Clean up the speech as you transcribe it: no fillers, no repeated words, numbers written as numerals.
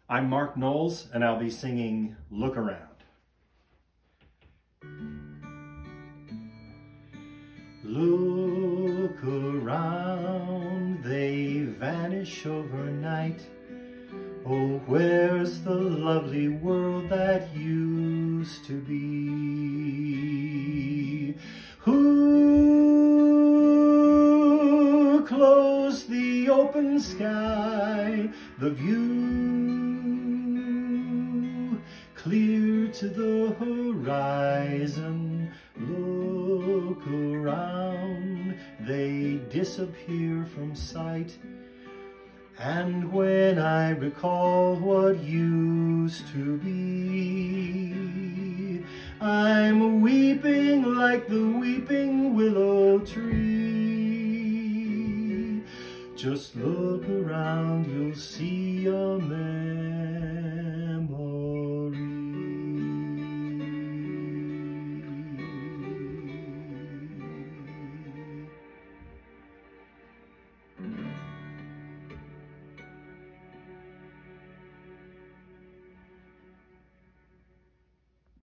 I'm Mark Knowles, and I'll be singing Look Around. Look around, they vanish overnight. Oh, where's the lovely world that used to be? Who closed the open sky, the view clear to the horizon? Look around, they disappear from sight. And when I recall what used to be, I'm weeping like the weeping willow tree. Just look around, you'll see a